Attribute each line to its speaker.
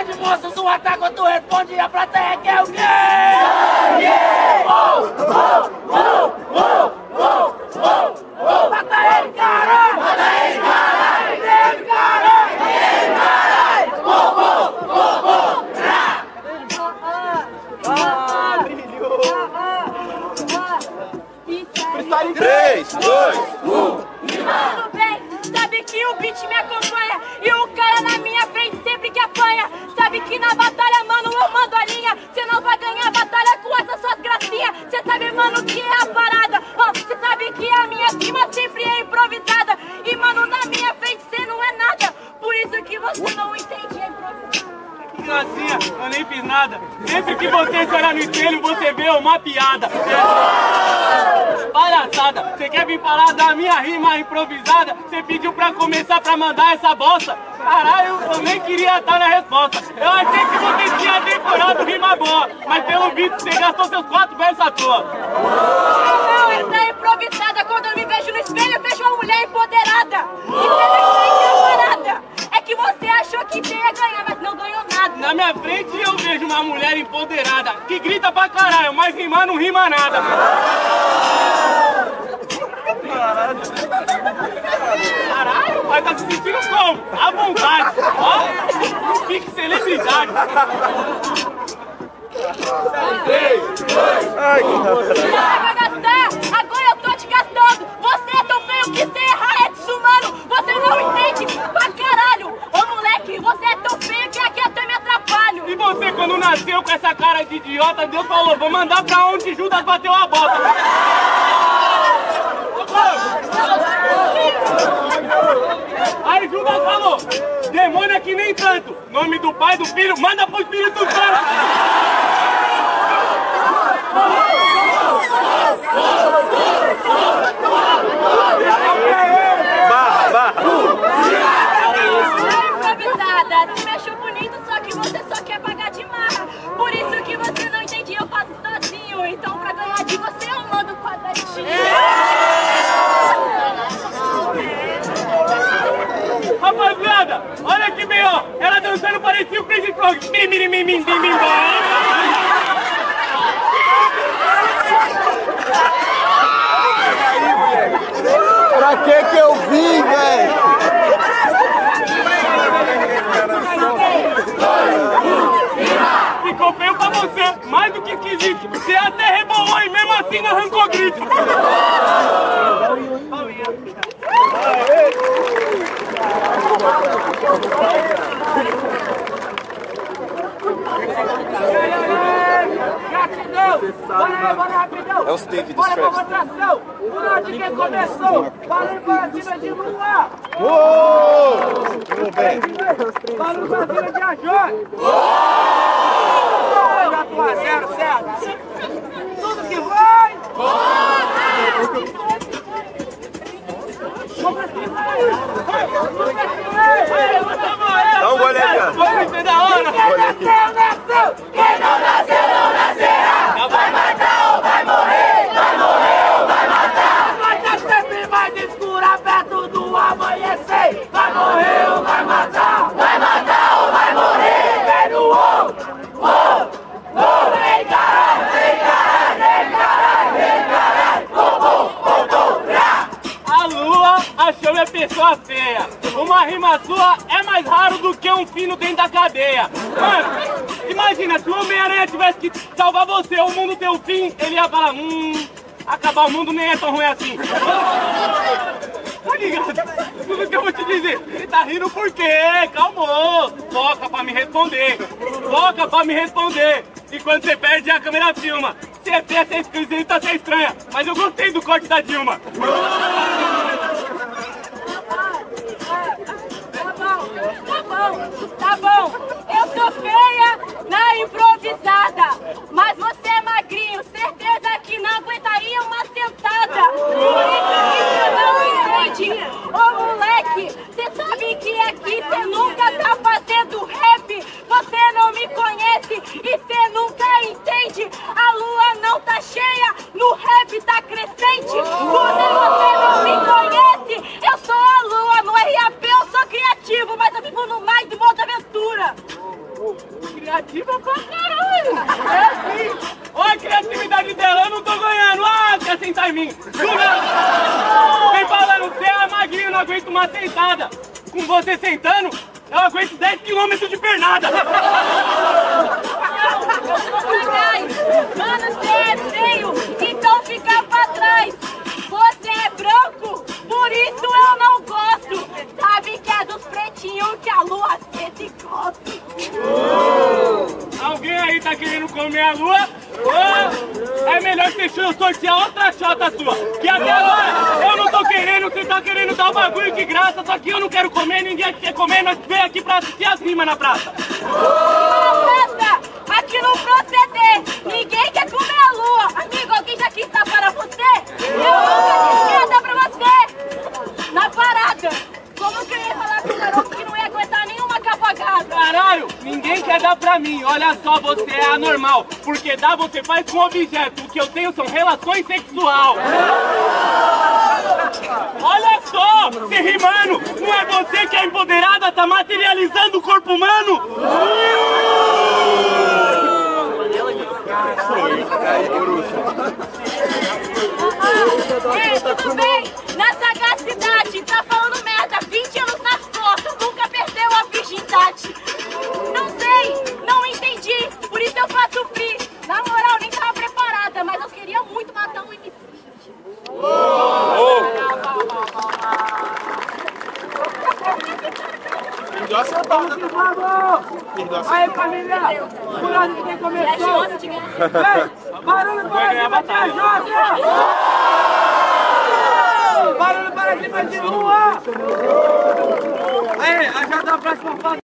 Speaker 1: de moço, sua tá quando tu responde, a plateia quer o quê? Mata ele, caralho! Mata ele, caralho! Ele, caralho! Ele, caralho!
Speaker 2: 3, 2, 1.
Speaker 3: Tudo bem, sabe que o beat me acompanha e o cara na minha frente sempre que apanha. Sabe que na batalha, mano, eu mando a linha. Cê não vai ganhar batalha com essas suas gracinhas. Cê sabe, mano, que é a parada. Cê sabe que a minha rima sempre é improvisada. E, mano, na minha frente cê não é nada. Por isso que você não entende a improvisada.
Speaker 4: Que gracinha, eu nem fiz nada. Sempre que você se olhar no espelho, você vê uma piada. Palhaçada, você quer vir falar da minha rima improvisada? Você pediu pra começar pra mandar essa bosta? Caralho, eu nem queria estar na resposta. Eu achei que você tinha decorado rima boa, mas pelo visto você gastou seus 4 versos à toa.
Speaker 3: Não, essa é improvisada. Quando eu me vejo no espelho, eu vejo uma mulher empoderada. E você não entende a parada. É que você achou que você ia ganhar, mas não ganhou nada.
Speaker 4: Na minha frente eu vejo uma mulher empoderada que grita pra caralho, mas rimar não rima nada. Caralho, mas tá se sentindo como? À vontade. Ó, fique celebridade.
Speaker 2: 3, 2, ai, que
Speaker 3: Vai gastar, agora eu tô te gastando. Você é tão feio que você errar é desumano. Você não entende pra caralho. Ô moleque, você é tão feio que aqui até me atrapalho.
Speaker 4: E você quando nasceu com essa cara de idiota, Deus falou, vou mandar pra onde Judas bateu a bota. Aí Judas falou, demônio é que nem tanto. Nome do Pai, do Filho, manda pro Espírito Santo.
Speaker 2: barra.
Speaker 3: Improvisada, se me achou bonito, só que você só quer pagar de marra. Por isso que você não entende, eu faço sozinho. Então pra ganhar de você eu mando quadradinho.
Speaker 4: Rapaziada, olha que bem, ó. Ela dançando parecia o Crazy Frog.
Speaker 2: Pra que eu vim, velho?
Speaker 4: Ficou feio pra você, mais do que esquisito. Você até rebolou e mesmo assim não arrancou grito.
Speaker 1: Gratidão! Bora rapidão!
Speaker 2: É o Steve do
Speaker 1: Bora pra
Speaker 2: Stress.
Speaker 1: votação! Por onde que começou? Valeu pra cima de Lua!
Speaker 2: Tudo bem.
Speaker 1: Valeu pra cima de Ajó! 2-0, certo? Tudo que vai!
Speaker 2: Dá um gole aí, cara.
Speaker 4: Foi da hora.
Speaker 1: Quem nasceu! Quem não nasceu, não nascerá! Vai matar ou vai morrer! Vai morrer ou vai matar! Vai estar sempre mais escura perto do amanhecer! Vai morrer ou vai matar! Vai matar ou vai morrer! Vem no vem caralho! Vem caralho! Vem caralho! Vem caralho!
Speaker 4: A Lua achou minha pessoa feia. Uma rima sua é mais raro do que um fino dentro da cadeia. Mano, imagina se o Homem-Aranha tivesse que salvar você ou o mundo ter o fim, ele ia falar, acabar o mundo nem é tão ruim assim. Tá ligado? Tudo que eu vou te dizer. Você tá rindo por quê? Calma, foca pra me responder. Foca pra me responder. E quando você perde, a câmera filma. Você é feia, você é esquisita, você é estranha. Mas eu gostei do corte da Dilma.
Speaker 3: Tá bom, eu sou feia na improvisada, mas você é magrinho, certeza que não aguentaria uma sentada. Por isso que você não entende, ô moleque, você sabe que aqui você nunca tá fazendo rap, você não me conhece e você nunca entende, a lua não tá cheia, no rap tá crescente, quando você não
Speaker 4: Criativa pra caralho! É sim! Olha a criatividade dela, eu não tô ganhando! Ah, quer sentar em mim! Vem falando, você é magrinho, não aguento uma sentada! Com você sentando, eu aguento 10 km de pernada!
Speaker 3: Mano, você é feio, então fica pra trás! Você é branco, por isso eu não gosto! Sabe que é dos pretinhos que a lua se gosta!
Speaker 4: Alguém aí tá querendo comer a lua? É melhor você sortear outra chota sua. Que até agora eu não tô querendo, você tá querendo dar o bagulho de graça, só que eu não quero comer, ninguém quer comer, nós veio aqui pra assistir as rimas na praça.
Speaker 3: Na praça, aqui no proceder, ninguém quer comer a lua. Amigo, alguém já quis dar para você? Eu nunca quis dar pra você. Na parada, como que eu ia falar com o garoto que não ia aguentar nenhuma capagada?
Speaker 4: Caralho, ninguém quer dar pra mim, olha só, você é anormal. Porque dar você faz com objeto, o que eu tenho são relações sexuais. Olha só, se rimando, não é você que é empoderada, tá materializando o corpo humano?
Speaker 3: Ei, tudo bem? Na sagacidade, tá falando merda, 20 anos nas costas, nunca perdeu a virgindade. Não sei, não entendi, por isso eu faço free. Na moral, nem tava preparada, mas eu queria muito matar um MC.
Speaker 1: Aí, família, por onde quem começou? Barulho para cima de Jota! Barulho para cima de Lua! Aí, a Jota da próxima fase.